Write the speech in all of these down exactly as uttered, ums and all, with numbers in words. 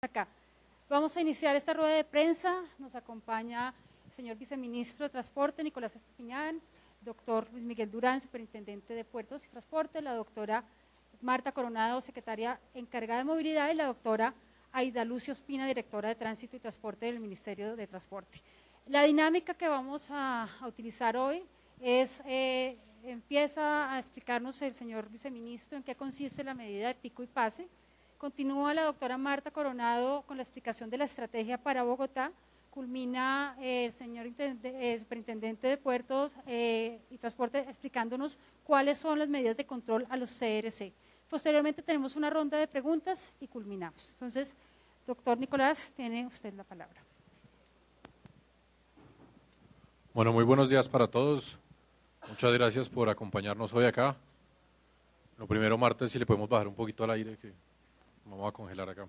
acá. Vamos a iniciar esta rueda de prensa, nos acompaña el señor viceministro de Transporte, Nicolás Estupiñán, doctor Luis Miguel Durán, superintendente de Puertos y Transporte, la doctora Marta Coronado, secretaria encargada de Movilidad, y la doctora Aida Lucio Espina, directora de Tránsito y Transporte del Ministerio de Transporte. La dinámica que vamos a, a utilizar hoy es, eh, empieza a explicarnos el señor viceministro en qué consiste la medida de pico y pase. Continúa la doctora Marta Coronado con la explicación de la estrategia para Bogotá. Culmina eh, el señor eh, superintendente de Puertos eh, y Transporte explicándonos cuáles son las medidas de control a los C R C. Posteriormente tenemos una ronda de preguntas y culminamos. Entonces, doctor Nicolás, tiene usted la palabra. Bueno, muy buenos días para todos. Muchas gracias por acompañarnos hoy acá. Lo primero, Marta, si le podemos bajar un poquito al aire, que vamos a congelar acá.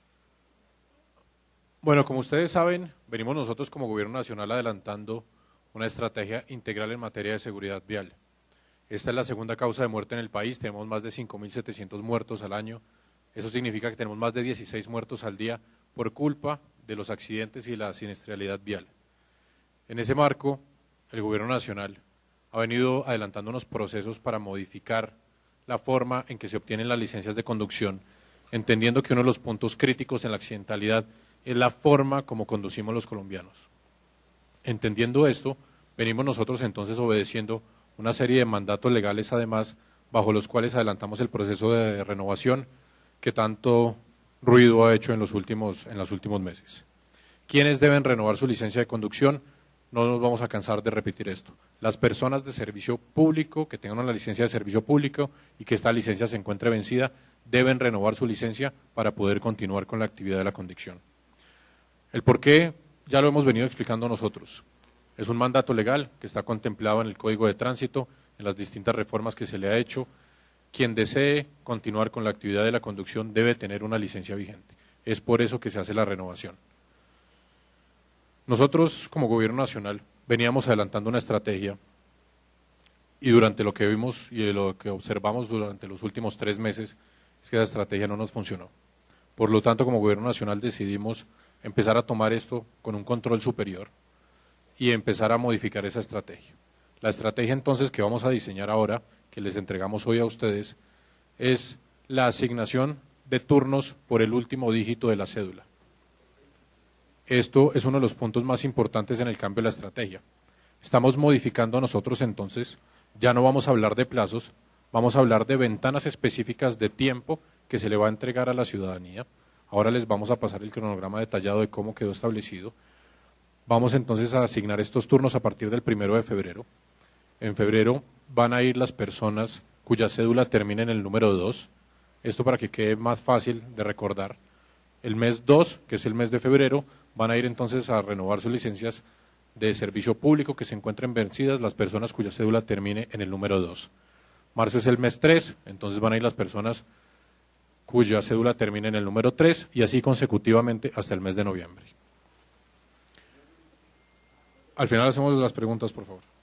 Bueno, como ustedes saben, venimos nosotros como Gobierno Nacional adelantando una estrategia integral en materia de seguridad vial. Esta es la segunda causa de muerte en el país, tenemos más de cinco mil setecientos muertos al año. Eso significa que tenemos más de dieciséis muertos al día por culpa de los accidentes y la siniestralidad vial. En ese marco, el Gobierno Nacional ha venido adelantando unos procesos para modificar la forma en que se obtienen las licencias de conducción, entendiendo que uno de los puntos críticos en la accidentalidad es la forma como conducimos los colombianos. Entendiendo esto, venimos nosotros entonces obedeciendo una serie de mandatos legales, además, bajo los cuales adelantamos el proceso de renovación que tanto ruido ha hecho en los últimos, en los últimos meses. ¿Quiénes deben renovar su licencia de conducción? No nos vamos a cansar de repetir esto. Las personas de servicio público que tengan una licencia de servicio público y que esta licencia se encuentre vencida, deben renovar su licencia para poder continuar con la actividad de la conducción. El por qué ya lo hemos venido explicando nosotros. Es un mandato legal que está contemplado en el Código de Tránsito, en las distintas reformas que se le ha hecho. Quien desee continuar con la actividad de la conducción debe tener una licencia vigente. Es por eso que se hace la renovación. Nosotros, como Gobierno Nacional, veníamos adelantando una estrategia y durante lo que vimos y lo que observamos durante los últimos tres meses es que esa estrategia no nos funcionó. Por lo tanto, como Gobierno Nacional decidimos empezar a tomar esto con un control superior y empezar a modificar esa estrategia. La estrategia entonces que vamos a diseñar ahora, que les entregamos hoy a ustedes, es la asignación de turnos por el último dígito de la cédula. Esto es uno de los puntos más importantes en el cambio de la estrategia. Estamos modificando nosotros entonces, ya no vamos a hablar de plazos, vamos a hablar de ventanas específicas de tiempo que se le va a entregar a la ciudadanía. Ahora les vamos a pasar el cronograma detallado de cómo quedó establecido. Vamos entonces a asignar estos turnos a partir del primero de febrero. En febrero van a ir las personas cuya cédula termine en el número dos, esto para que quede más fácil de recordar. El mes dos, que es el mes de febrero, van a ir entonces a renovar sus licencias de servicio público que se encuentren vencidas las personas cuya cédula termine en el número dos. Marzo es el mes tres, entonces van a ir las personas cuya cédula termine en el número tres y así consecutivamente hasta el mes de noviembre. Al final hacemos las preguntas, por favor.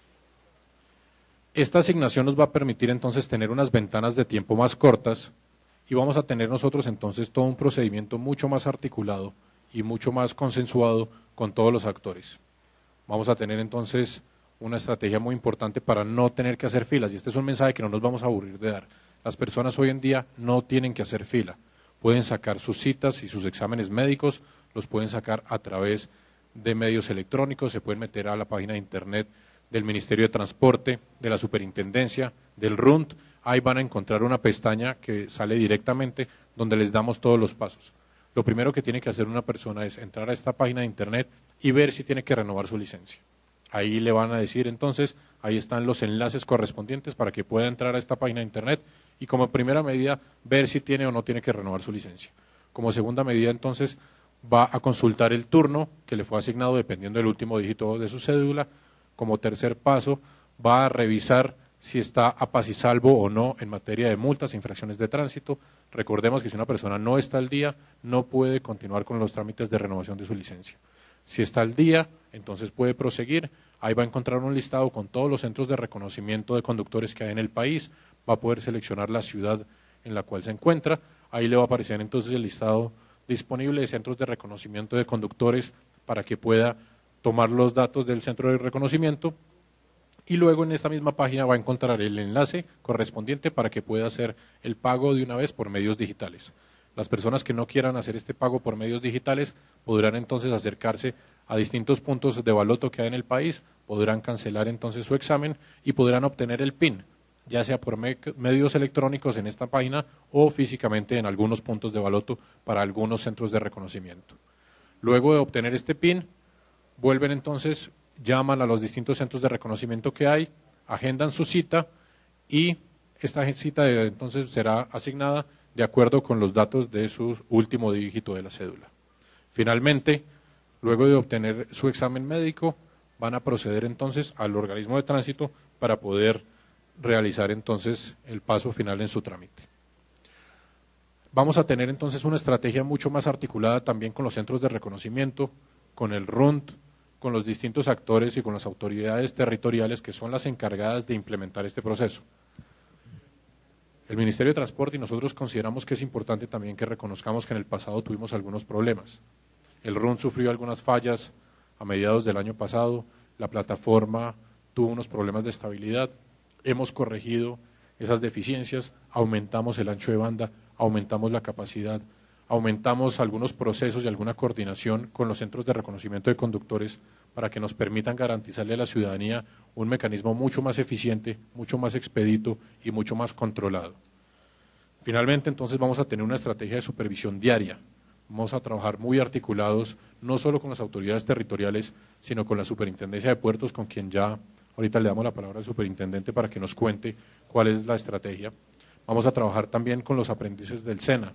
Esta asignación nos va a permitir entonces tener unas ventanas de tiempo más cortas y vamos a tener nosotros entonces todo un procedimiento mucho más articulado y mucho más consensuado con todos los actores. Vamos a tener entonces una estrategia muy importante para no tener que hacer filas y este es un mensaje que no nos vamos a aburrir de dar. Las personas hoy en día no tienen que hacer fila, pueden sacar sus citas y sus exámenes médicos, los pueden sacar a través de medios electrónicos, se pueden meter a la página de internet del Ministerio de Transporte, de la Superintendencia, del R U N T, ahí van a encontrar una pestaña que sale directamente donde les damos todos los pasos. Lo primero que tiene que hacer una persona es entrar a esta página de internet y ver si tiene que renovar su licencia. Ahí le van a decir entonces, ahí están los enlaces correspondientes para que pueda entrar a esta página de internet y como primera medida ver si tiene o no tiene que renovar su licencia. Como segunda medida entonces va a consultar el turno que le fue asignado dependiendo del último dígito de su cédula. Como tercer paso va a revisar si está a paz y salvo o no en materia de multas e infracciones de tránsito. Recordemos que si una persona no está al día, no puede continuar con los trámites de renovación de su licencia. Si está al día, entonces puede proseguir. Ahí va a encontrar un listado con todos los centros de reconocimiento de conductores que hay en el país. Va a poder seleccionar la ciudad en la cual se encuentra. Ahí le va a aparecer entonces el listado disponible de centros de reconocimiento de conductores para que pueda tomar los datos del centro de reconocimiento, y luego en esta misma página va a encontrar el enlace correspondiente para que pueda hacer el pago de una vez por medios digitales. Las personas que no quieran hacer este pago por medios digitales podrán entonces acercarse a distintos puntos de baloto que hay en el país, podrán cancelar entonces su examen y podrán obtener el P I N, ya sea por me medios electrónicos en esta página o físicamente en algunos puntos de baloto para algunos centros de reconocimiento. Luego de obtener este P I N, vuelven entonces, llaman a los distintos centros de reconocimiento que hay, agendan su cita y esta cita de, entonces será asignada de acuerdo con los datos de su último dígito de la cédula. Finalmente, luego de obtener su examen médico, van a proceder entonces al organismo de tránsito para poder realizar entonces el paso final en su trámite. Vamos a tener entonces una estrategia mucho más articulada también con los centros de reconocimiento, con el R U N T, con los distintos actores y con las autoridades territoriales que son las encargadas de implementar este proceso. El Ministerio de Transporte y nosotros consideramos que es importante también que reconozcamos que en el pasado tuvimos algunos problemas. El R U N T sufrió algunas fallas a mediados del año pasado, la plataforma tuvo unos problemas de estabilidad, hemos corregido esas deficiencias, aumentamos el ancho de banda, aumentamos la capacidad, aumentamos algunos procesos y alguna coordinación con los centros de reconocimiento de conductores para que nos permitan garantizarle a la ciudadanía un mecanismo mucho más eficiente, mucho más expedito y mucho más controlado. Finalmente, entonces, vamos a tener una estrategia de supervisión diaria. Vamos a trabajar muy articulados, no solo con las autoridades territoriales, sino con la Superintendencia de Puertos, con quien ya ahorita le damos la palabra al superintendente para que nos cuente cuál es la estrategia. Vamos a trabajar también con los aprendices del SENA.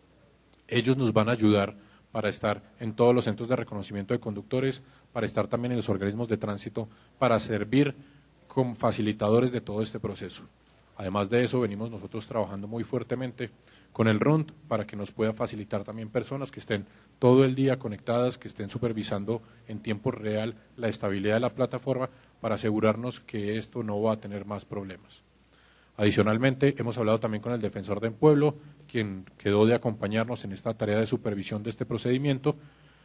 Ellos nos van a ayudar para estar en todos los centros de reconocimiento de conductores, para estar también en los organismos de tránsito, para servir como facilitadores de todo este proceso. Además de eso, venimos nosotros trabajando muy fuertemente con el R U N T para que nos pueda facilitar también personas que estén todo el día conectadas, que estén supervisando en tiempo real la estabilidad de la plataforma para asegurarnos que esto no va a tener más problemas. Adicionalmente, hemos hablado también con el Defensor del Pueblo, quien quedó de acompañarnos en esta tarea de supervisión de este procedimiento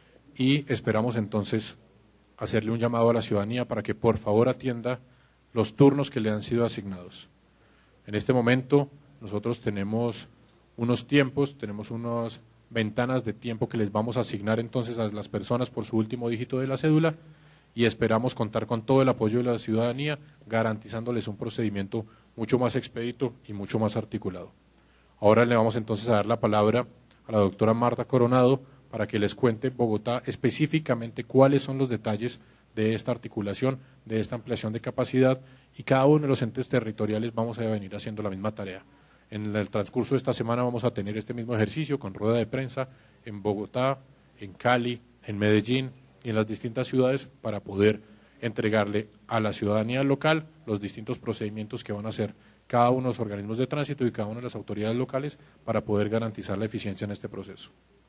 y esperamos entonces hacerle un llamado a la ciudadanía para que por favor atienda los turnos que le han sido asignados. En este momento nosotros tenemos unos tiempos, tenemos unas ventanas de tiempo que les vamos a asignar entonces a las personas por su último dígito de la cédula y esperamos contar con todo el apoyo de la ciudadanía, garantizándoles un procedimiento mucho más expedito y mucho más articulado. Ahora le vamos entonces a dar la palabra a la doctora Marta Coronado para que les cuente Bogotá específicamente cuáles son los detalles de esta articulación, de esta ampliación de capacidad y cada uno de los entes territoriales vamos a venir haciendo la misma tarea. En el transcurso de esta semana vamos a tener este mismo ejercicio con rueda de prensa en Bogotá, en Cali, en Medellín y en las distintas ciudades para poder entregarle a la ciudadanía local los distintos procedimientos que van a hacer cada uno de los organismos de tránsito y cada una de las autoridades locales para poder garantizar la eficiencia en este proceso.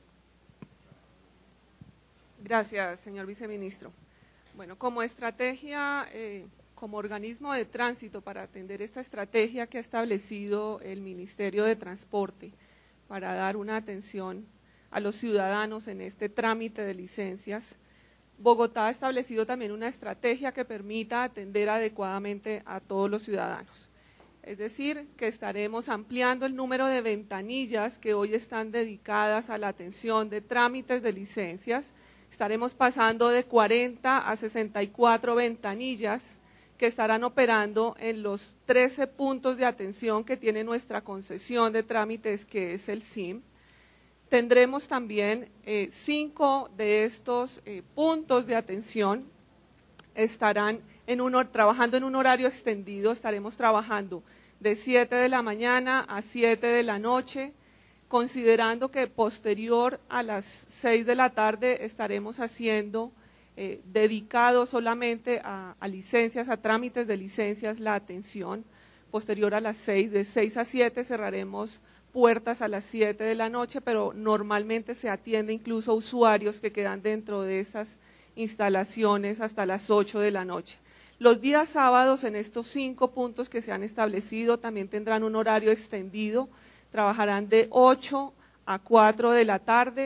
Gracias, señor viceministro. Bueno, como estrategia, eh, como organismo de tránsito para atender esta estrategia que ha establecido el Ministerio de Transporte para dar una atención a los ciudadanos en este trámite de licencias, Bogotá ha establecido también una estrategia que permita atender adecuadamente a todos los ciudadanos. Es decir, que estaremos ampliando el número de ventanillas que hoy están dedicadas a la atención de trámites de licencias. Estaremos pasando de cuarenta a sesenta y cuatro ventanillas que estarán operando en los trece puntos de atención que tiene nuestra concesión de trámites, que es el S I M. Tendremos también eh, cinco de estos eh, puntos de atención, estarán en un, trabajando en un horario extendido, estaremos trabajando de siete de la mañana a siete de la noche, considerando que posterior a las seis de la tarde estaremos haciendo, eh, dedicado solamente a, a licencias, a trámites de licencias, la atención. Posterior a las seis, de seis a siete cerraremos puertas a las siete de la noche, pero normalmente se atiende incluso a usuarios que quedan dentro de esas instalaciones hasta las ocho de la noche. Los días sábados en estos cinco puntos que se han establecido también tendrán un horario extendido, trabajarán de ocho a cuatro de la tarde,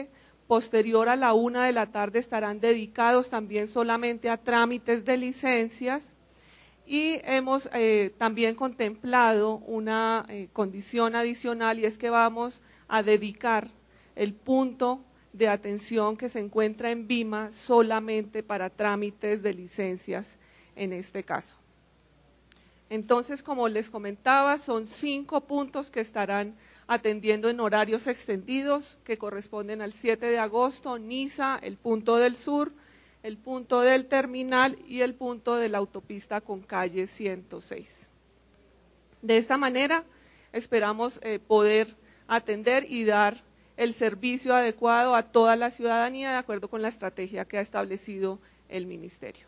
posterior a la una de la tarde estarán dedicados también solamente a trámites de licencias, y hemos eh, también contemplado una eh, condición adicional, y es que vamos a dedicar el punto de atención que se encuentra en Vima solamente para trámites de licencias en este caso. Entonces, como les comentaba, son cinco puntos que estarán atendiendo en horarios extendidos que corresponden al siete de agosto, Niza, el punto del sur, el punto del terminal y el punto de la autopista con calle ciento seis. De esta manera esperamos eh, poder atender y dar el servicio adecuado a toda la ciudadanía de acuerdo con la estrategia que ha establecido el Ministerio.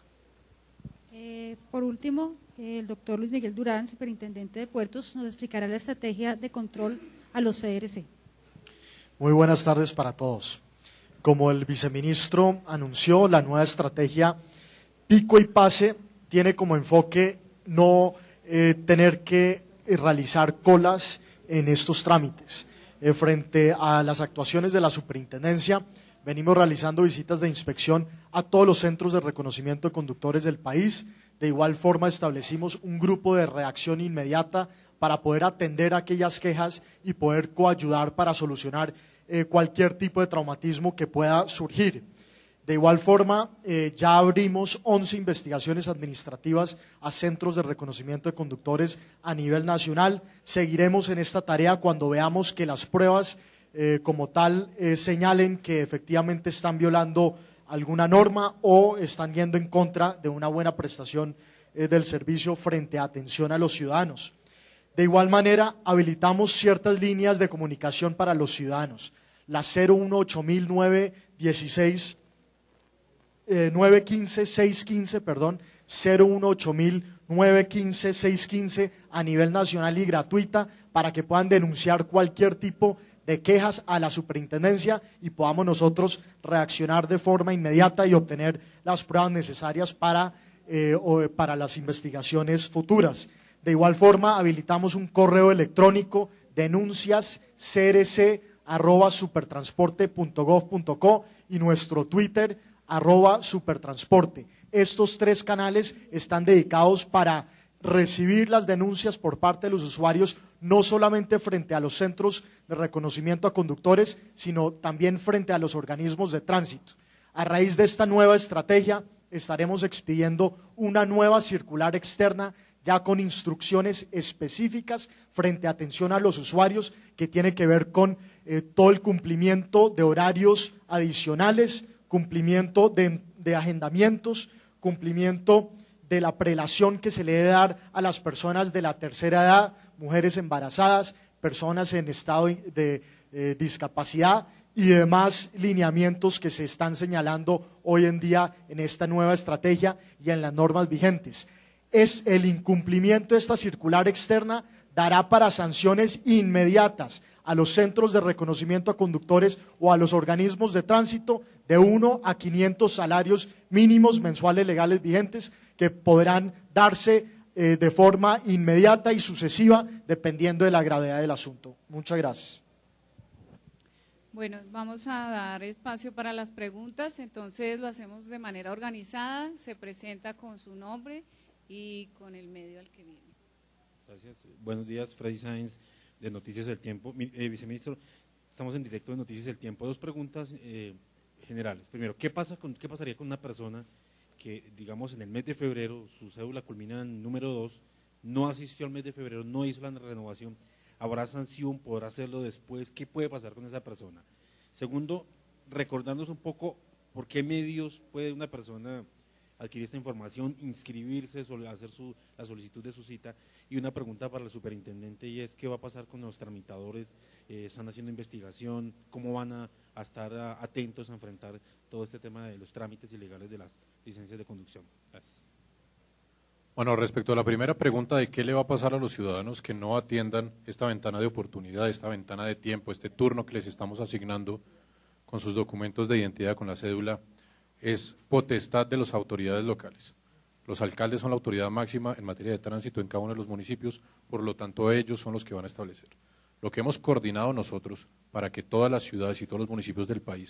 Eh, por último, el doctor Luis Miguel Durán, superintendente de Puertos, nos explicará la estrategia de control a los C R C. Muy buenas tardes para todos. Como el viceministro anunció, la nueva estrategia Pico y Pase tiene como enfoque no eh, tener que realizar colas en estos trámites. Eh, frente a las actuaciones de la superintendencia, venimos realizando visitas de inspección a todos los centros de reconocimiento de conductores del país. De igual forma, establecimos un grupo de reacción inmediata para poder atender aquellas quejas y poder coayudar para solucionar eh, cualquier tipo de traumatismo que pueda surgir. De igual forma, eh, ya abrimos once investigaciones administrativas a centros de reconocimiento de conductores a nivel nacional. Seguiremos en esta tarea cuando veamos que las pruebas eh, como tal eh, señalen que efectivamente están violando alguna norma o están yendo en contra de una buena prestación eh, del servicio frente a atención a los ciudadanos. De igual manera, habilitamos ciertas líneas de comunicación para los ciudadanos. La cero uno ocho mil nueve dieciséis, eh, nueve quince, seis quince, perdón, cero uno ocho mil nueve quince, seis quince a nivel nacional y gratuita para que puedan denunciar cualquier tipo de quejas a la superintendencia y podamos nosotros reaccionar de forma inmediata y obtener las pruebas necesarias para, eh, o, para las investigaciones futuras. De igual forma, habilitamos un correo electrónico denuncias c r c arroba supertransporte punto gov punto co y nuestro Twitter arroba supertransporte. Estos tres canales están dedicados para recibir las denuncias por parte de los usuarios, no solamente frente a los centros de reconocimiento a conductores, sino también frente a los organismos de tránsito. A raíz de esta nueva estrategia, estaremos expidiendo una nueva circular externa ya con instrucciones específicas frente a atención a los usuarios que tiene que ver con eh, todo el cumplimiento de horarios adicionales, cumplimiento de, de agendamientos, cumplimiento de la prelación que se le debe dar a las personas de la tercera edad, mujeres embarazadas, personas en estado de, de eh, discapacidad y demás lineamientos que se están señalando hoy en día en esta nueva estrategia y en las normas vigentes. Es el incumplimiento de esta circular externa dará para sanciones inmediatas a los centros de reconocimiento a conductores o a los organismos de tránsito de uno a quinientos salarios mínimos mensuales legales vigentes que podrán darse eh, de forma inmediata y sucesiva dependiendo de la gravedad del asunto. Muchas gracias. Bueno, vamos a dar espacio para las preguntas, entonces lo hacemos de manera organizada, se presenta con su nombre y con el medio al que viene. Gracias. Buenos días, Freddy Sáenz, de Noticias del Tiempo. Eh, viceministro, estamos en directo de Noticias del Tiempo. Dos preguntas eh, generales. Primero, ¿qué pasa con, qué pasaría con una persona que, digamos, en el mes de febrero, su cédula culmina en número dos, no asistió al mes de febrero, no hizo la renovación? ¿Habrá sanción? ¿Podrá hacerlo después? ¿Qué puede pasar con esa persona? Segundo, recordarnos un poco por qué medios puede una persona adquirir esta información, inscribirse, hacer su, la solicitud de su cita. Y una pregunta para el superintendente, y es ¿qué va a pasar con los tramitadores? Eh, ¿Están haciendo investigación? ¿Cómo van a, a estar a, atentos a enfrentar todo este tema de los trámites ilegales de las licencias de conducción? Gracias. Bueno, respecto a la primera pregunta de qué le va a pasar a los ciudadanos que no atiendan esta ventana de oportunidad, esta ventana de tiempo, este turno que les estamos asignando con sus documentos de identidad, con la cédula, es potestad de las autoridades locales. Los alcaldes son la autoridad máxima en materia de tránsito en cada uno de los municipios, por lo tanto ellos son los que van a establecer. Lo que hemos coordinado nosotros para que todas las ciudades y todos los municipios del país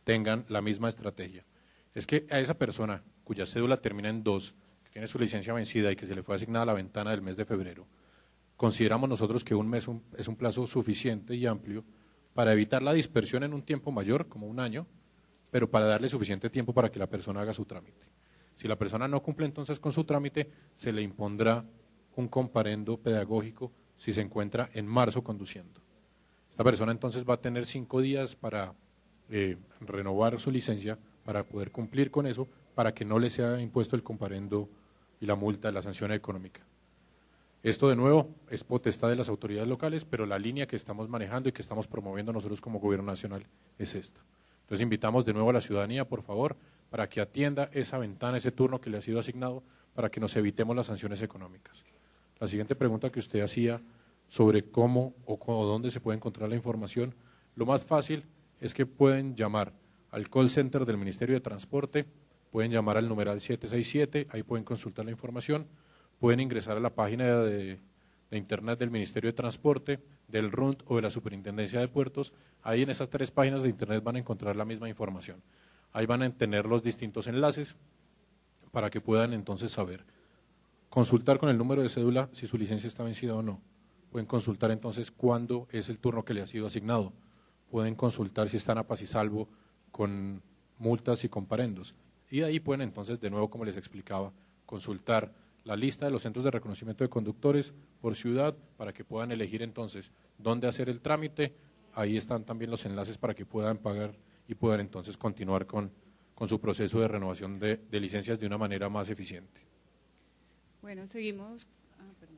tengan la misma estrategia. Es que a esa persona cuya cédula termina en dos, que tiene su licencia vencida y que se le fue asignada la ventana del mes de febrero, consideramos nosotros que un mes un, es un plazo suficiente y amplio para evitar la dispersión en un tiempo mayor, como un año, pero para darle suficiente tiempo para que la persona haga su trámite. Si la persona no cumple entonces con su trámite, se le impondrá un comparendo pedagógico si se encuentra en marzo conduciendo. Esta persona entonces va a tener cinco días para eh, renovar su licencia, para poder cumplir con eso, para que no le sea impuesto el comparendo y la multa, la sanción económica. Esto de nuevo es potestad de las autoridades locales, pero la línea que estamos manejando y que estamos promoviendo nosotros como Gobierno Nacional es esta. Entonces invitamos de nuevo a la ciudadanía, por favor, para que atienda esa ventana, ese turno que le ha sido asignado, para que nos evitemos las sanciones económicas. La siguiente pregunta que usted hacía sobre cómo o, o dónde se puede encontrar la información, lo más fácil es que pueden llamar al call center del Ministerio de Transporte, pueden llamar al numeral siete seis siete, ahí pueden consultar la información, pueden ingresar a la página de, de internet del Ministerio de Transporte, del R U N T o de la Superintendencia de Puertos. Ahí en esas tres páginas de internet van a encontrar la misma información. Ahí van a tener los distintos enlaces para que puedan entonces saber. Consultar con el número de cédula si su licencia está vencida o no. Pueden consultar entonces cuándo es el turno que le ha sido asignado. Pueden consultar si están a paz y salvo con multas y comparendos. Y de ahí pueden entonces, de nuevo, como les explicaba, consultar la lista de los centros de reconocimiento de conductores por ciudad para que puedan elegir entonces dónde hacer el trámite. Ahí están también los enlaces para que puedan pagar y puedan entonces continuar con, con su proceso de renovación de, de licencias de una manera más eficiente. Bueno, seguimos. Ah, perdón.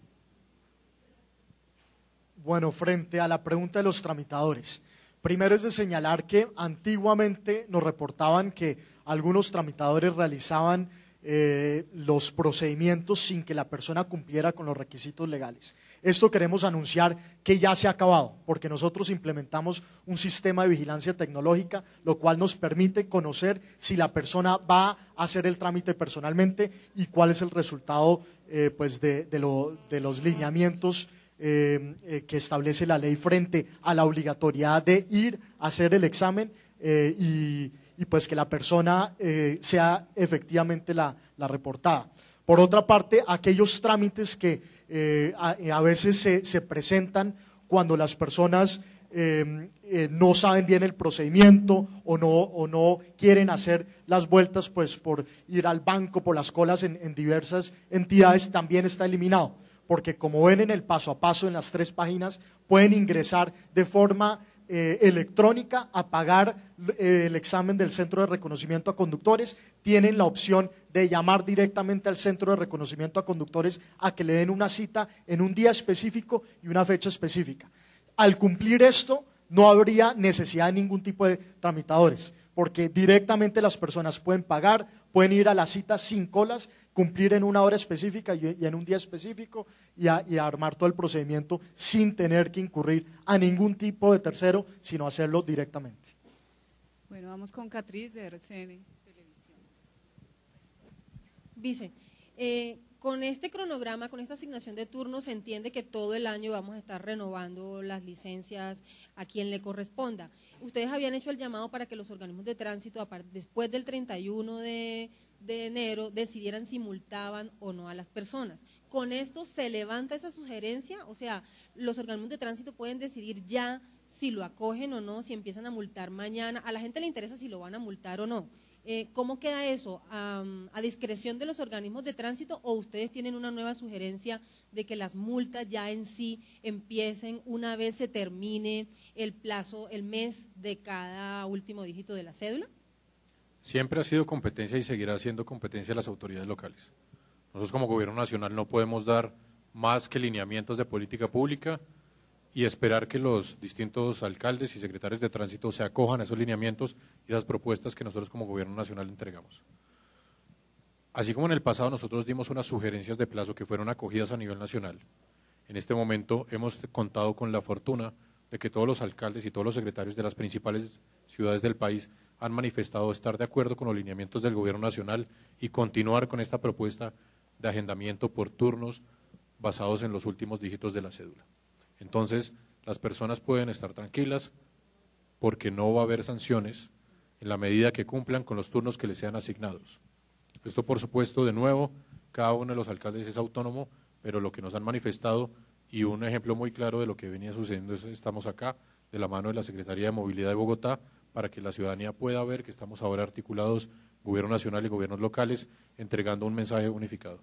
Bueno, frente a la pregunta de los tramitadores, primero es de señalar que antiguamente nos reportaban que algunos tramitadores realizaban eh, los procedimientos sin que la persona cumpliera con los requisitos legales. Esto queremos anunciar que ya se ha acabado, porque nosotros implementamos un sistema de vigilancia tecnológica, lo cual nos permite conocer si la persona va a hacer el trámite personalmente y cuál es el resultado eh, pues de, de, lo, de los lineamientos eh, eh, que establece la ley frente a la obligatoriedad de ir a hacer el examen eh, y, y pues que la persona eh, sea efectivamente la, la reportada. Por otra parte, aquellos trámites que eh, a, a veces se, se presentan cuando las personas eh, eh, no saben bien el procedimiento o no, o no quieren hacer las vueltas pues por ir al banco, por las colas en, en diversas entidades, también está eliminado, porque como ven en el paso a paso en las tres páginas, pueden ingresar de forma Eh, electrónica a pagar eh, el examen del Centro de Reconocimiento a Conductores. Tienen la opción de llamar directamente al Centro de Reconocimiento a Conductores a que le den una cita en un día específico y una fecha específica. Al cumplir esto, no habría necesidad de ningún tipo de tramitadores, porque directamente las personas pueden pagar, pueden ir a la cita sin colas, cumplir en una hora específica y, y en un día específico y, a, y a armar todo el procedimiento sin tener que incurrir a ningún tipo de tercero, sino hacerlo directamente. Bueno, vamos con Catriz de R C N Televisión. Vice, eh, con este cronograma, con esta asignación de turnos, se entiende que todo el año vamos a estar renovando las licencias a quien le corresponda. Ustedes habían hecho el llamado para que los organismos de tránsito, a part- después del treinta y uno de enero, decidieran si multaban o no a las personas. ¿Con esto se levanta esa sugerencia? O sea, los organismos de tránsito pueden decidir ya si lo acogen o no, si empiezan a multar mañana. A la gente le interesa si lo van a multar o no. Eh, ¿Cómo queda eso? Um, ¿A discreción de los organismos de tránsito o ustedes tienen una nueva sugerencia de que las multas ya en sí empiecen una vez se termine el plazo, el mes de cada último dígito de la cédula? Siempre ha sido competencia y seguirá siendo competencia de las autoridades locales. Nosotros como Gobierno Nacional no podemos dar más que lineamientos de política pública y esperar que los distintos alcaldes y secretarios de tránsito se acojan a esos lineamientos y esas propuestas que nosotros como Gobierno Nacional entregamos. Así como en el pasado nosotros dimos unas sugerencias de plazo que fueron acogidas a nivel nacional, en este momento hemos contado con la fortuna de que todos los alcaldes y todos los secretarios de las principales ciudades del país han manifestado estar de acuerdo con los lineamientos del Gobierno Nacional y continuar con esta propuesta de agendamiento por turnos basados en los últimos dígitos de la cédula. Entonces, las personas pueden estar tranquilas porque no va a haber sanciones en la medida que cumplan con los turnos que les sean asignados. Esto, por supuesto, de nuevo, cada uno de los alcaldes es autónomo, pero lo que nos han manifestado, y un ejemplo muy claro de lo que venía sucediendo es estamos acá, de la mano de la Secretaría de Movilidad de Bogotá, para que la ciudadanía pueda ver que estamos ahora articulados, Gobierno Nacional y Gobiernos locales, entregando un mensaje unificado.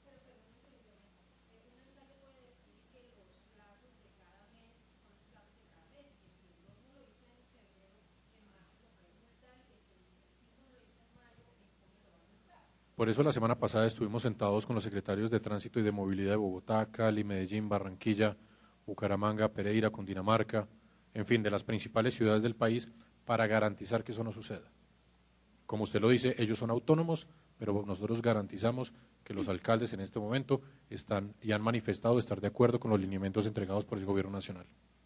Por eso la semana pasada estuvimos sentados con los secretarios de Tránsito y de Movilidad de Bogotá, Cali, Medellín, Barranquilla, Bucaramanga, Pereira, Cundinamarca, en fin, de las principales ciudades del país, para garantizar que eso no suceda. Como usted lo dice, ellos son autónomos, pero nosotros garantizamos que los alcaldes en este momento están y han manifestado estar de acuerdo con los lineamientos entregados por el Gobierno Nacional.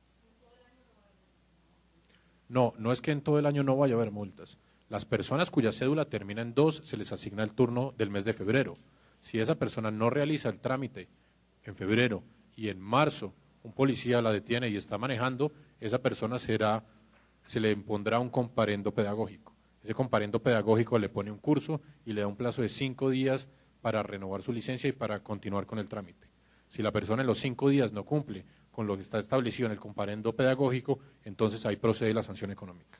No, no es que en todo el año no vaya a haber multas. Las personas cuya cédula termina en dos, se les asigna el turno del mes de febrero. Si esa persona no realiza el trámite en febrero y en marzo un policía la detiene y está manejando, esa persona será, se le impondrá un comparendo pedagógico. Ese comparendo pedagógico le pone un curso y le da un plazo de cinco días para renovar su licencia y para continuar con el trámite. Si la persona en los cinco días no cumple con lo que está establecido en el comparendo pedagógico, entonces ahí procede la sanción económica.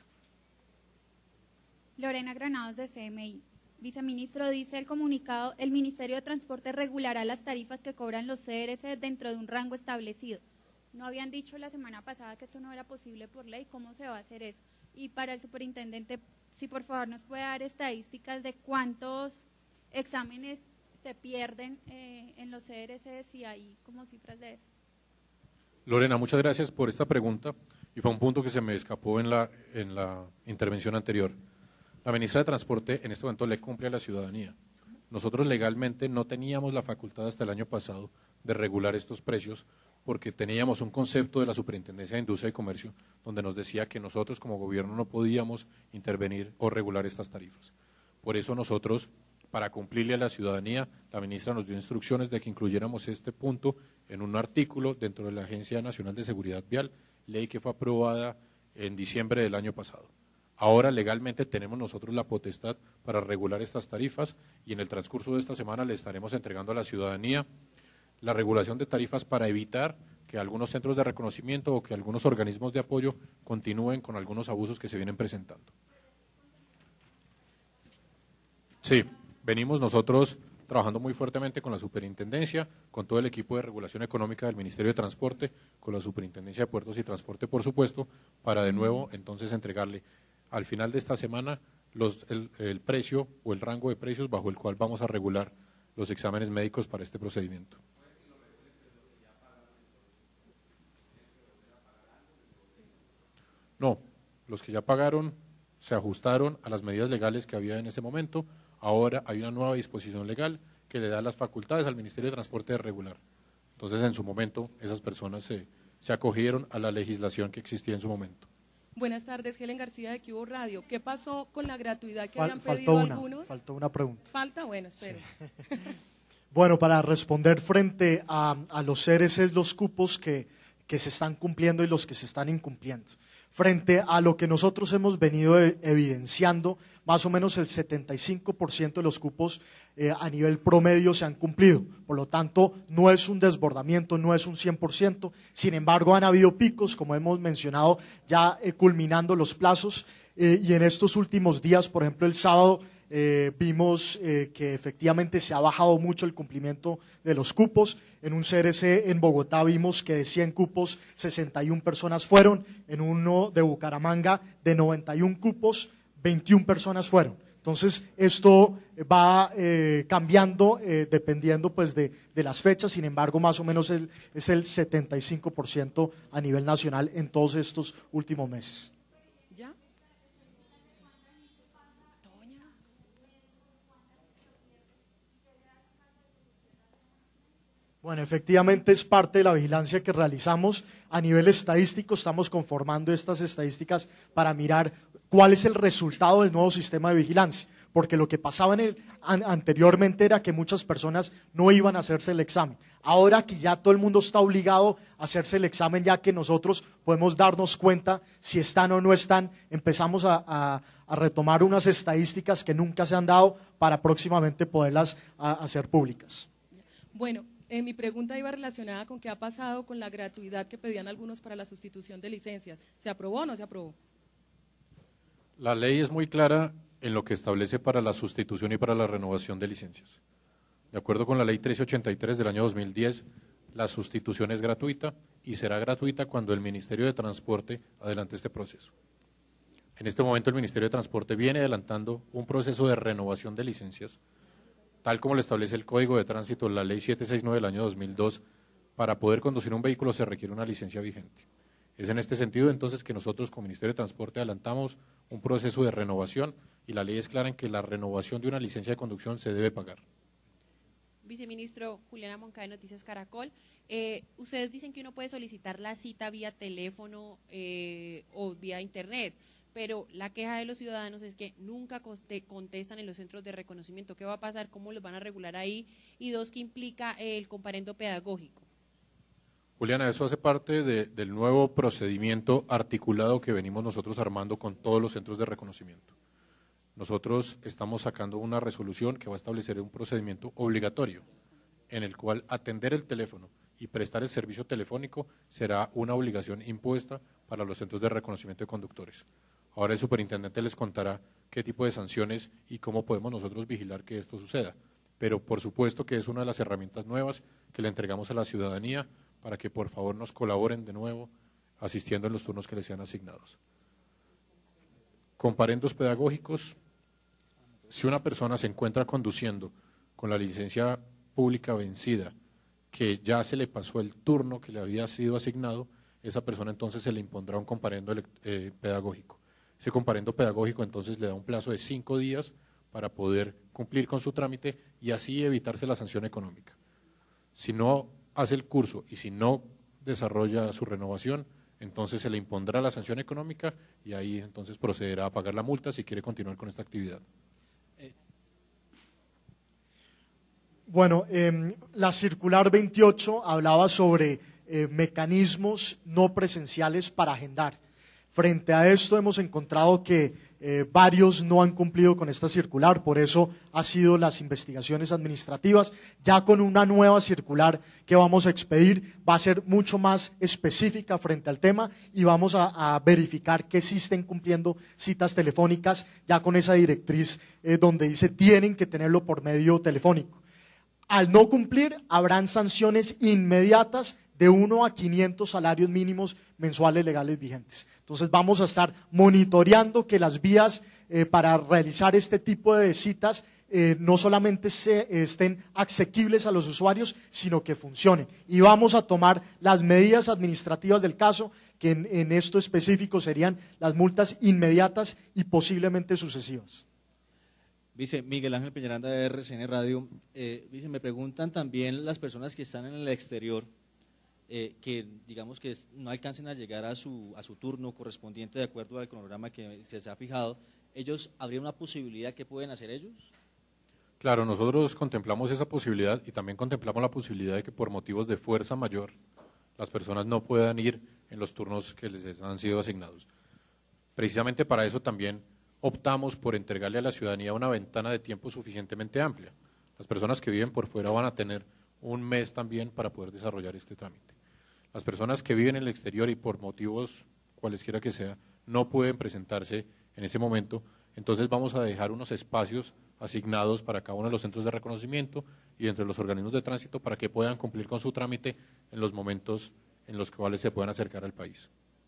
Lorena Granados, de C M I. Viceministro, dice el comunicado, el Ministerio de Transporte regulará las tarifas que cobran los C R C dentro de un rango establecido. ¿No habían dicho la semana pasada que eso no era posible por ley? ¿Cómo se va a hacer eso? Y para el superintendente, si por favor nos puede dar estadísticas de cuántos exámenes se pierden eh, en los C R C, si hay como cifras de eso. Lorena, muchas gracias por esta pregunta, y fue un punto que se me escapó en la, en la intervención anterior. La ministra de Transporte en este momento le cumple a la ciudadanía. Nosotros legalmente no teníamos la facultad hasta el año pasado de regular estos precios porque teníamos un concepto de la Superintendencia de Industria y Comercio donde nos decía que nosotros como gobierno no podíamos intervenir o regular estas tarifas. Por eso nosotros, para cumplirle a la ciudadanía, la ministra nos dio instrucciones de que incluyéramos este punto en un artículo dentro de la Agencia Nacional de Seguridad Vial, ley que fue aprobada en diciembre del año pasado. Ahora legalmente tenemos nosotros la potestad para regular estas tarifas y en el transcurso de esta semana le estaremos entregando a la ciudadanía la regulación de tarifas para evitar que algunos centros de reconocimiento o que algunos organismos de apoyo continúen con algunos abusos que se vienen presentando. Sí, venimos nosotros trabajando muy fuertemente con la superintendencia, con todo el equipo de regulación económica del Ministerio de Transporte, con la Superintendencia de Puertos y Transporte, por supuesto, para de nuevo entonces entregarle al final de esta semana los, el, el precio o el rango de precios bajo el cual vamos a regular los exámenes médicos para este procedimiento. No, los que ya pagaron se ajustaron a las medidas legales que había en ese momento. Ahora hay una nueva disposición legal que le da las facultades al Ministerio de Transporte de regular. Entonces, en su momento, esas personas se, se acogieron a la legislación que existía en su momento. Buenas tardes, Helen García de Cubo Radio. ¿Qué pasó con la gratuidad que Fal, habían pedido una, algunos? Faltó una pregunta. ¿Falta? Bueno, espero. Sí. Bueno, para responder frente a, a los C R Cs, los cupos que, que se están cumpliendo y los que se están incumpliendo. Frente a lo que nosotros hemos venido evidenciando, más o menos el setenta y cinco por ciento de los cupos eh, a nivel promedio se han cumplido. Por lo tanto, no es un desbordamiento, no es un cien por ciento. Sin embargo, han habido picos, como hemos mencionado, ya eh, culminando los plazos. Eh, y en estos últimos días, por ejemplo, el sábado, eh, vimos eh, que efectivamente se ha bajado mucho el cumplimiento de los cupos. En un C R C en Bogotá vimos que de cien cupos, sesenta y una personas fueron. En uno de Bucaramanga, de noventa y un cupos, veintiuna personas fueron. Entonces, esto va eh, cambiando eh, dependiendo pues, de, de las fechas. Sin embargo, más o menos el, es el setenta y cinco por ciento a nivel nacional en todos estos últimos meses. ¿Ya? Bueno, efectivamente es parte de la vigilancia que realizamos. A nivel estadístico estamos conformando estas estadísticas para mirar cuál es el resultado del nuevo sistema de vigilancia. porque lo que pasaba en el, an, anteriormente era que muchas personas no iban a hacerse el examen. Ahora que ya todo el mundo está obligado a hacerse el examen, ya que nosotros podemos darnos cuenta si están o no están, empezamos a, a, a retomar unas estadísticas que nunca se han dado para próximamente poderlas a, hacer públicas. Bueno, eh, mi pregunta iba relacionada con qué ha pasado con la gratuidad que pedían algunos para la sustitución de licencias. ¿Se aprobó o no se aprobó? La ley es muy clara en lo que establece para la sustitución y para la renovación de licencias. De acuerdo con la ley trece ochenta y tres del año dos mil diez, la sustitución es gratuita y será gratuita cuando el Ministerio de Transporte adelante este proceso. En este momento el Ministerio de Transporte viene adelantando un proceso de renovación de licencias, tal como lo establece el Código de Tránsito, la ley setecientos sesenta y nueve del año dos mil dos, para poder conducir un vehículo se requiere una licencia vigente. Es en este sentido entonces que nosotros como Ministerio de Transporte adelantamos un proceso de renovación y la ley es clara en que la renovación de una licencia de conducción se debe pagar. Viceministro Juliana Moncada de Noticias Caracol, eh, ustedes dicen que uno puede solicitar la cita vía teléfono eh, o vía internet, pero la queja de los ciudadanos es que nunca contestan en los centros de reconocimiento. ¿Qué va a pasar? ¿Cómo los van a regular ahí? Y dos, ¿qué implica el comparendo pedagógico? Juliana, eso hace parte de, del nuevo procedimiento articulado que venimos nosotros armando con todos los centros de reconocimiento. Nosotros estamos sacando una resolución que va a establecer un procedimiento obligatorio en el cual atender el teléfono y prestar el servicio telefónico será una obligación impuesta para los centros de reconocimiento de conductores. Ahora el superintendente les contará qué tipo de sanciones y cómo podemos nosotros vigilar que esto suceda, pero por supuesto que es una de las herramientas nuevas que le entregamos a la ciudadanía para que por favor nos colaboren de nuevo asistiendo en los turnos que les sean asignados. Comparendos pedagógicos, si una persona se encuentra conduciendo con la licencia pública vencida, que ya se le pasó el turno que le había sido asignado, esa persona entonces se le impondrá un comparendo eh, pedagógico. Ese comparendo pedagógico entonces le da un plazo de cinco días para poder cumplir con su trámite y así evitarse la sanción económica. Si no hace el curso y si no desarrolla su renovación, entonces se le impondrá la sanción económica y ahí entonces procederá a pagar la multa si quiere continuar con esta actividad. Bueno, eh, la circular veintiocho hablaba sobre eh, mecanismos no presenciales para agendar. Frente a esto hemos encontrado que eh, varios no han cumplido con esta circular, por eso ha sido las investigaciones administrativas. Ya con una nueva circular que vamos a expedir va a ser mucho más específica frente al tema y vamos a, a verificar que sí estén cumpliendo citas telefónicas, ya con esa directriz eh, donde dice tienen que tenerlo por medio telefónico. Al no cumplir, habrán sanciones inmediatas de uno a quinientos salarios mínimos mensuales legales vigentes. Entonces vamos a estar monitoreando que las vías eh, para realizar este tipo de citas eh, no solamente se, eh, estén asequibles a los usuarios, sino que funcionen. Y vamos a tomar las medidas administrativas del caso, que en, en esto específico serían las multas inmediatas y posiblemente sucesivas. Vice, Miguel Ángel Peñaranda de R C N Radio. Eh, vice, me preguntan también las personas que están en el exterior, eh, que digamos que no alcancen a llegar a su, a su turno correspondiente de acuerdo al cronograma que, que se ha fijado, ¿ellos habría una posibilidad que pueden hacer ellos? Claro, nosotros contemplamos esa posibilidad y también contemplamos la posibilidad de que por motivos de fuerza mayor las personas no puedan ir en los turnos que les han sido asignados. Precisamente para eso también optamos por entregarle a la ciudadanía una ventana de tiempo suficientemente amplia. Las personas que viven por fuera van a tener un mes también para poder desarrollar este trámite. Las personas que viven en el exterior y por motivos cualesquiera que sea, no pueden presentarse en ese momento, entonces vamos a dejar unos espacios asignados para cada uno de los centros de reconocimiento y entre los organismos de tránsito para que puedan cumplir con su trámite en los momentos en los cuales se puedan acercar al país.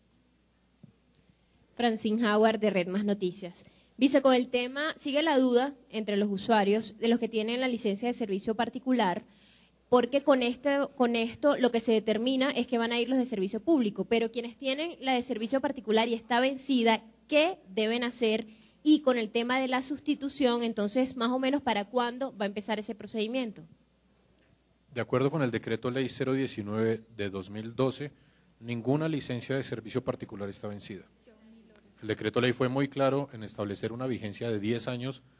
Francine Howard de Red Más Noticias. Vice, con el tema sigue la duda entre los usuarios de los que tienen la licencia de servicio particular, porque con, este, con esto lo que se determina es que van a ir los de servicio público, pero quienes tienen la de servicio particular y está vencida, ¿qué deben hacer? Y con el tema de la sustitución, entonces, más o menos, ¿para cuándo va a empezar ese procedimiento? De acuerdo con el decreto ley cero diecinueve de dos mil doce, ninguna licencia de servicio particular está vencida. El decreto ley fue muy claro en establecer una vigencia de diez años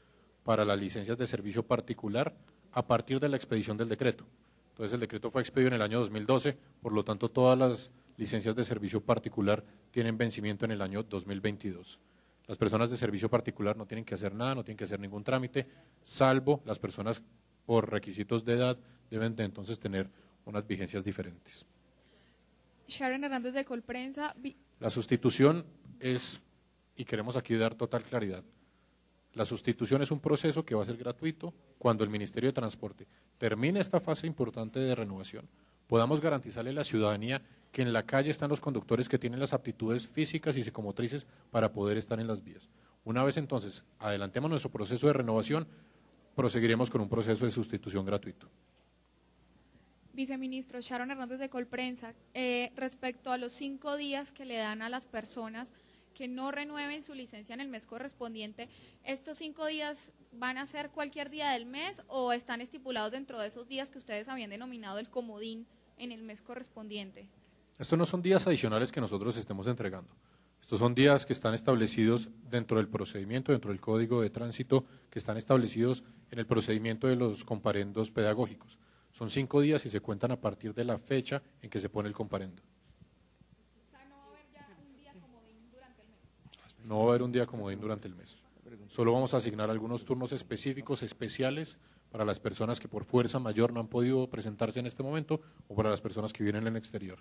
para las licencias de servicio particular a partir de la expedición del decreto. Entonces el decreto fue expedido en el año dos mil doce, por lo tanto todas las licencias de servicio particular tienen vencimiento en el año dos mil veintidós. Las personas de servicio particular no tienen que hacer nada, no tienen que hacer ningún trámite, salvo las personas por requisitos de edad deben de entonces tener unas vigencias diferentes. Sharon Hernández de Colprensa. La sustitución es, y queremos aquí dar total claridad, la sustitución es un proceso que va a ser gratuito cuando el Ministerio de Transporte termine esta fase importante de renovación, podamos garantizarle a la ciudadanía que en la calle están los conductores que tienen las aptitudes físicas y psicomotrices para poder estar en las vías. Una vez entonces adelantemos nuestro proceso de renovación, proseguiremos con un proceso de sustitución gratuito. Viceministro, Sharon Hernández de Colprensa, eh, respecto a los cinco días que le dan a las personas que no renueven su licencia en el mes correspondiente, ¿estos cinco días van a ser cualquier día del mes o están estipulados dentro de esos días que ustedes habían denominado el comodín en el mes correspondiente? Estos no son días adicionales que nosotros estemos entregando. Estos son días que están establecidos dentro del procedimiento, dentro del Código de Tránsito, que están establecidos en el procedimiento de los comparendos pedagógicos. Son cinco días y se cuentan a partir de la fecha en que se pone el comparendo. O sea, ¿no va a haber ya un día comodín durante el mes? No va a haber un día comodín durante el mes. Solo vamos a asignar algunos turnos específicos, especiales, para las personas que por fuerza mayor no han podido presentarse en este momento o para las personas que vienen en el exterior.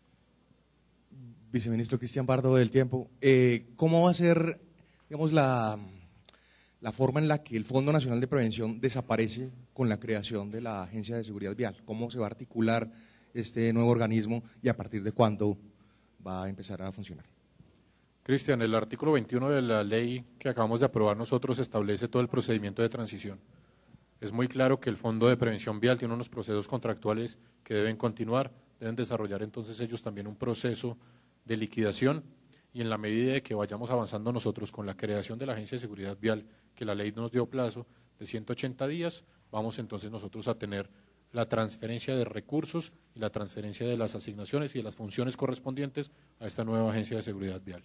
Viceministro Cristian Pardo del Tiempo, eh, ¿cómo va a ser, digamos, la, la forma en la que el Fondo Nacional de Prevención desaparece con la creación de la Agencia de Seguridad Vial? ¿Cómo se va a articular este nuevo organismo y a partir de cuándo va a empezar a funcionar? Cristian, el artículo veintiuno de la ley que acabamos de aprobar nosotros establece todo el procedimiento de transición. Es muy claro que el Fondo de Prevención Vial tiene unos procesos contractuales que deben continuar, deben desarrollar entonces ellos también un proceso de liquidación y en la medida de que vayamos avanzando nosotros con la creación de la Agencia de Seguridad Vial, que la ley nos dio plazo de ciento ochenta días, vamos entonces nosotros a tener la transferencia de recursos y la transferencia de las asignaciones y de las funciones correspondientes a esta nueva Agencia de Seguridad Vial.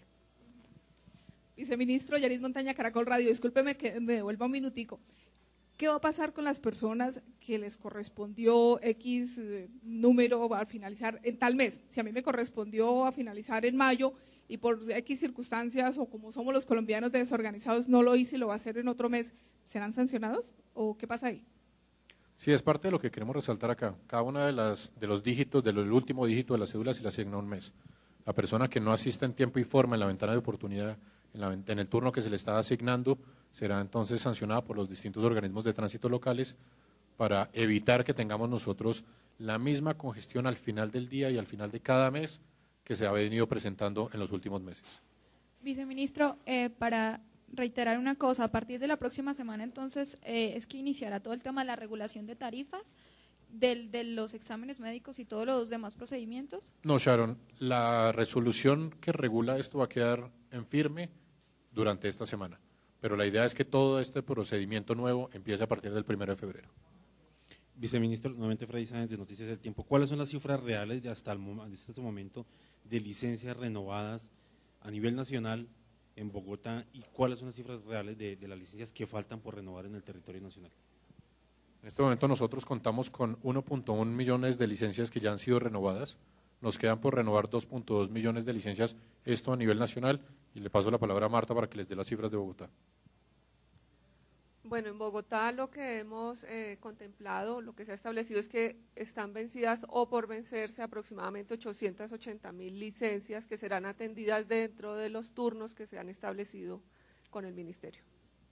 Viceministro Yaris Montaña, Caracol Radio, discúlpeme que me devuelva un minutico. ¿Qué va a pasar con las personas que les correspondió X eh, número al finalizar en tal mes? Si a mí me correspondió a finalizar en mayo y por X circunstancias o como somos los colombianos desorganizados no lo hice y lo va a hacer en otro mes, ¿serán sancionados o qué pasa ahí? Sí, es parte de lo que queremos resaltar acá. Cada uno de, las, de los dígitos, del último dígito de la cédula se le asigna un mes. La persona que no asista en tiempo y forma en la ventana de oportunidad, en, la, en el turno que se le está asignando, será entonces sancionada por los distintos organismos de tránsito locales para evitar que tengamos nosotros la misma congestión al final del día y al final de cada mes que se ha venido presentando en los últimos meses. Viceministro, eh, para reiterar una cosa, a partir de la próxima semana entonces eh, es que iniciará todo el tema de la regulación de tarifas, del, de los exámenes médicos y todos los demás procedimientos. No, Sharon, la resolución que regula esto va a quedar en firme durante esta semana. Pero la idea es que todo este procedimiento nuevo empiece a partir del primero de febrero. Viceministro, nuevamente Freddy Sáenz de Noticias del Tiempo, ¿cuáles son las cifras reales de hasta, el, hasta este momento de licencias renovadas a nivel nacional en Bogotá y cuáles son las cifras reales de, de las licencias que faltan por renovar en el territorio nacional? En este momento nosotros contamos con uno punto uno millones de licencias que ya han sido renovadas, nos quedan por renovar dos punto dos millones de licencias, esto a nivel nacional, y le paso la palabra a Marta para que les dé las cifras de Bogotá. Bueno, en Bogotá lo que hemos eh, contemplado, lo que se ha establecido es que están vencidas o por vencerse aproximadamente ochocientas ochenta mil licencias que serán atendidas dentro de los turnos que se han establecido con el Ministerio.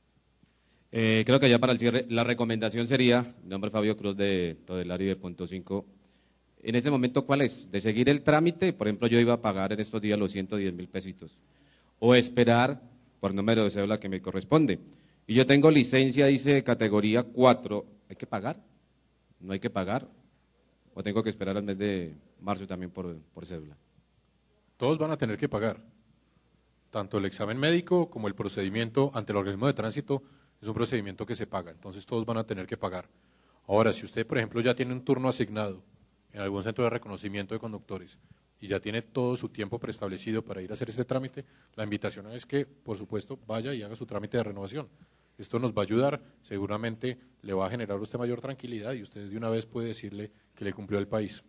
Eh, creo que ya para el cierre, la recomendación sería, mi nombre es Fabio Cruz de Todelari de Punto cinco, en este momento, ¿cuál es? De seguir el trámite, por ejemplo, yo iba a pagar en estos días los ciento diez mil pesitos, o esperar por número de cédula que me corresponde. Y yo tengo licencia, dice categoría cuatro, ¿hay que pagar? ¿No hay que pagar? ¿O tengo que esperar al mes de marzo también por, por cédula? Todos van a tener que pagar, tanto el examen médico como el procedimiento ante el organismo de tránsito es un procedimiento que se paga, entonces todos van a tener que pagar. Ahora, si usted, por ejemplo, ya tiene un turno asignado en algún centro de reconocimiento de conductores y ya tiene todo su tiempo preestablecido para ir a hacer este trámite, la invitación es que, por supuesto, vaya y haga su trámite de renovación. Esto nos va a ayudar, seguramente le va a generar a usted mayor tranquilidad y usted de una vez puede decirle que le cumplió el país.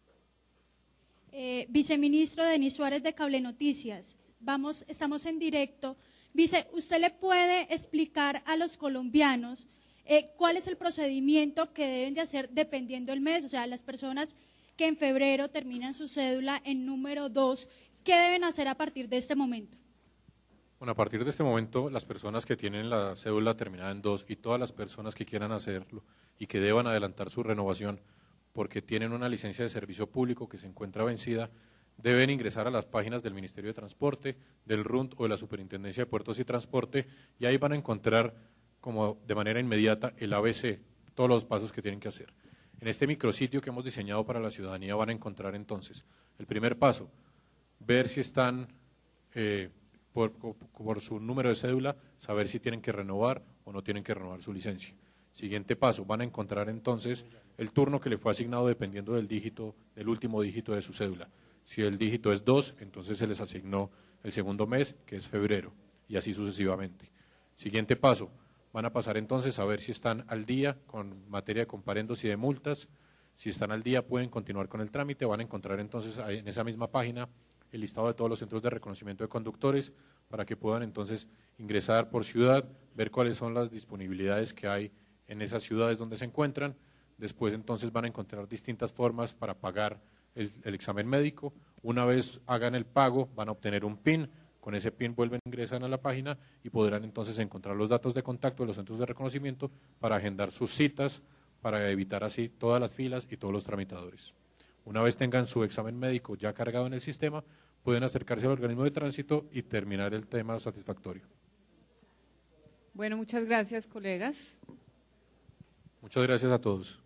Eh, viceministro Denis Suárez de Cable Noticias, vamos, estamos en directo. Vice, ¿usted le puede explicar a los colombianos eh, cuál es el procedimiento que deben de hacer dependiendo del mes? O sea, las personas que en febrero terminan su cédula en número dos, ¿qué deben hacer a partir de este momento? Bueno, a partir de este momento, las personas que tienen la cédula terminada en dos y todas las personas que quieran hacerlo y que deban adelantar su renovación porque tienen una licencia de servicio público que se encuentra vencida, deben ingresar a las páginas del Ministerio de Transporte, del R U N T o de la Superintendencia de Puertos y Transporte y ahí van a encontrar como de manera inmediata el A B C, todos los pasos que tienen que hacer. En este micrositio que hemos diseñado para la ciudadanía van a encontrar entonces el primer paso, ver si están eh, por, por su número de cédula, saber si tienen que renovar o no tienen que renovar su licencia. Siguiente paso, van a encontrar entonces el turno que le fue asignado dependiendo del dígito, del último dígito de su cédula. Si el dígito es dos, entonces se les asignó el segundo mes, que es febrero, y así sucesivamente. Siguiente paso, van a pasar entonces a ver si están al día con materia de comparendos y de multas. Si están al día pueden continuar con el trámite, van a encontrar entonces en esa misma página el listado de todos los centros de reconocimiento de conductores para que puedan entonces ingresar por ciudad, ver cuáles son las disponibilidades que hay en esas ciudades donde se encuentran. Después entonces van a encontrar distintas formas para pagar el, el examen médico. Una vez hagan el pago van a obtener un P I N, con ese P I N vuelven a ingresar a la página y podrán entonces encontrar los datos de contacto de los centros de reconocimiento para agendar sus citas, para evitar así todas las filas y todos los tramitadores. Una vez tengan su examen médico ya cargado en el sistema, pueden acercarse al organismo de tránsito y terminar el tema satisfactorio. Bueno, muchas gracias, colegas. Muchas gracias a todos.